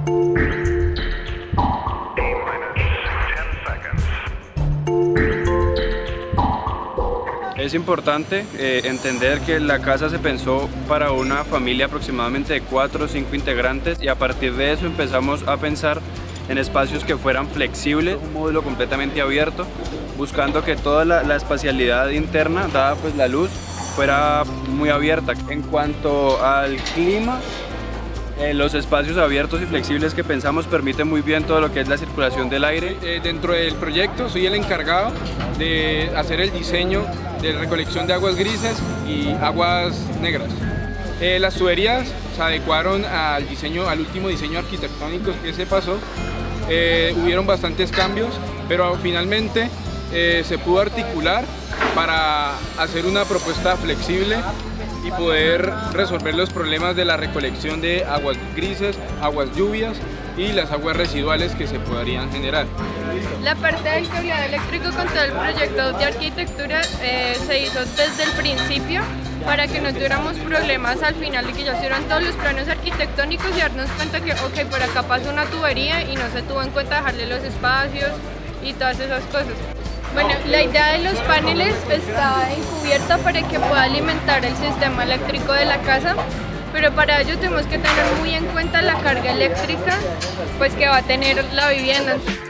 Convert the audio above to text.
Es importante entender que la casa se pensó para una familia aproximadamente de 4 o 5 integrantes y a partir de eso empezamos a pensar en espacios que fueran flexibles, un módulo completamente abierto, buscando que toda la espacialidad interna, dada pues la luz, fuera muy abierta. En cuanto al clima, los espacios abiertos y flexibles que pensamos permiten muy bien todo lo que es la circulación del aire. Dentro del proyecto soy el encargado de hacer el diseño de recolección de aguas grises y aguas negras. Las tuberías se adecuaron al último diseño arquitectónico que se pasó. Hubieron bastantes cambios, pero finalmente se pudo articular para hacer una propuesta flexible y poder resolver los problemas de la recolección de aguas grises, aguas lluvias y las aguas residuales que se podrían generar. La parte del cableado eléctrico con todo el proyecto de arquitectura se hizo desde el principio para que no tuviéramos problemas al final de que ya se hicieron todos los planos arquitectónicos y darnos cuenta que ok, por acá pasa una tubería y no se tuvo en cuenta dejarle los espacios y todas esas cosas. Bueno, la idea de los paneles está encubierta para que pueda alimentar el sistema eléctrico de la casa, pero para ello tenemos que tener muy en cuenta la carga eléctrica pues que va a tener la vivienda.